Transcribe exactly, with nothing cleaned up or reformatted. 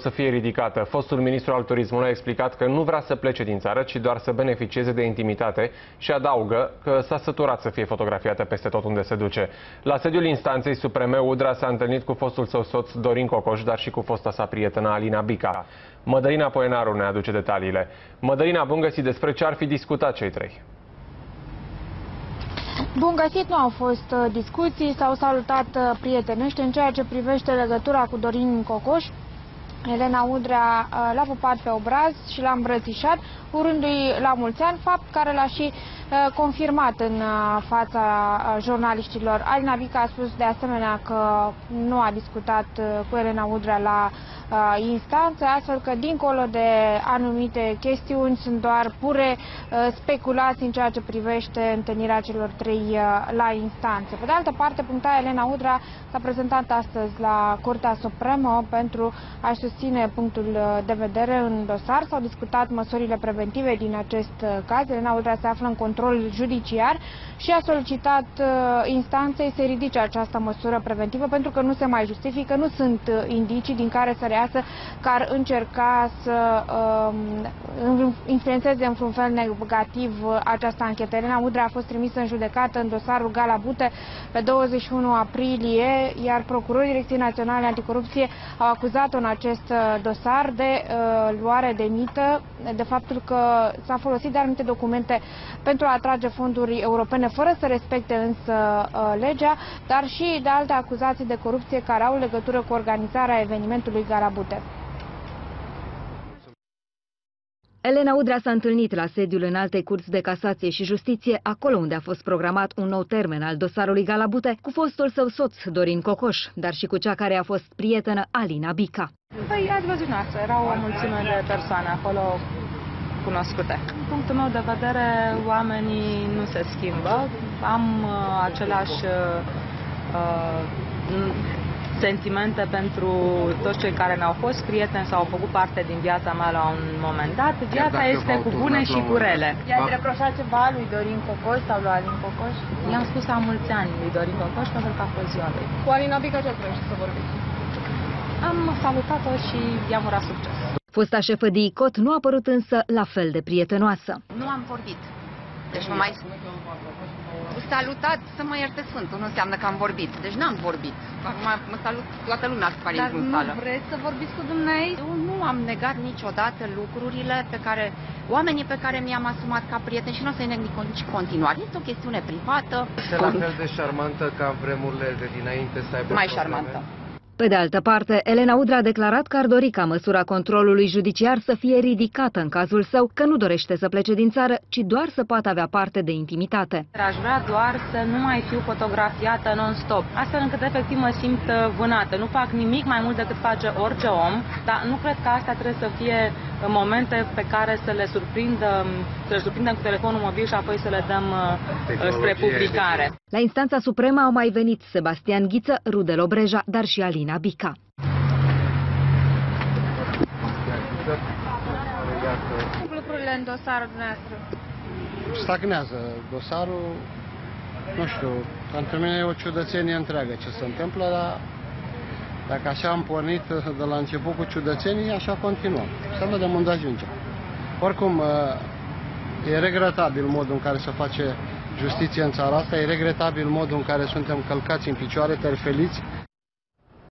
să fie ridicată. Fostul ministru al turismului a explicat că nu vrea să plece din țară, ci doar să beneficieze de intimitate și adaugă că s-a săturat să fie fotografiată peste tot unde se duce. La sediul instanței supreme, Udrea s-a întâlnit cu fostul său soț Dorin Cocoș, dar și cu fosta sa prietenă Alina Bica. Mădălina Poenaru ne aduce detaliile. Mădălina, bun găsit, despre ce ar fi discutat cei trei? Bun găsit, nu au fost discuții, s-au salutat prietenește în ceea ce privește legătura cu Dorin Cocoș. Elena Udrea l-a pupat pe obraz și l-a îmbrățișat, urându-i la mulți ani, fapt care l-a și confirmat în fața jurnaliștilor. Alina Bica a spus de asemenea că nu a discutat cu Elena Udrea la instanță, astfel că dincolo de anumite chestiuni sunt doar pure speculații în ceea ce privește întâlnirea celor trei la instanță. Pe de altă parte, puncta Elena Udrea s-a prezentat astăzi la Curtea Supremă pentru a-și susține punctul de vedere în dosar. S-au discutat măsurile preventive din acest caz. Elena Udrea se află în control judiciar și a solicitat instanței să ridice această măsură preventivă pentru că nu se mai justifică, nu sunt indicii din care să reiasă că ar încerca să uh, influențeze în vreun fel negativ această anchetă. Elena Udrea a fost trimisă în judecată în dosarul Galabute pe douăzeci și unu aprilie, iar procurorii Direcției Naționale Anticorupție au acuzat-o în acest dosar de uh, luare de mită, de faptul că s-a folosit de anumite documente pentru a atrage fonduri europene fără să respecte însă uh, legea, dar și de alte acuzații de corupție care au legătură cu organizarea evenimentului Galabute. Elena Udrea s-a întâlnit la sediul Înaltei Curți de Casație și Justiție, acolo unde a fost programat un nou termen al dosarului Galabute, cu fostul său soț, Dorin Cocoș, dar și cu cea care a fost prietenă, Alina Bica. Păi, ați văzut noastră, erau o mulțime de persoane acolo cunoscute. Din punctul meu de vedere, oamenii nu se schimbă. Am uh, același uh, sentimente pentru toți cei care ne-au fost prieteni sau au făcut parte din viața mea la un moment dat. Viața este cu bune și cu rele. I-ați reproșat ceva lui Dorin Cocoș sau lui Alin Cocoș? I-am spus la mulți ani lui Dorin Cocoș pentru că a fost ziua lui. Cu Alina Bica ce ați reușit să vorbiți? Am salutat-o și i-am urat succes. Fosta șefă de I C O T nu a părut însă la fel de prietenoasă. Nu am vorbit. Deci mă mai salutat, să mă ierte Sfântul, nu înseamnă că am vorbit. Deci n-am vorbit. Acum mă salut toată lumea să pare în sală. Dar nu vreți să vorbiți cu dumnei? Eu nu am negat niciodată lucrurile pe care, oamenii pe care mi-am asumat ca prieteni și nu o să-i neg nici continuare. Este o chestiune privată. Este la fel de șarmantă ca vremurile de dinainte să aibă mai probleme. șarmantă. Pe de altă parte, Elena Udrea a declarat că ar dori ca măsura controlului judiciar să fie ridicată în cazul său, că nu dorește să plece din țară, ci doar să poată avea parte de intimitate. Aș vrea doar să nu mai fiu fotografiată non-stop, astfel încât efectiv mă simt vânată. Nu fac nimic mai mult decât face orice om, dar nu cred că astea trebuie să fie momente pe care să le surprindă, să le surprindem cu telefonul mobil și apoi să le dăm spre publicare. La instanța supremă au mai venit Sebastian Ghiță, Rudel Obreja, dar și Alina Bica. Lucrurile în dosarul dumneavoastră? Stagnează dosarul, nu știu, pentru mine e o ciudățenie întreagă ce se întâmplă, dar dacă așa am pornit de la început cu ciudățenii, așa continuăm. Să vedem unde ajungem. Oricum, e regretabil modul în care se face justiție în țara asta, e regretabil modul în care suntem călcați în picioare, terfeliți,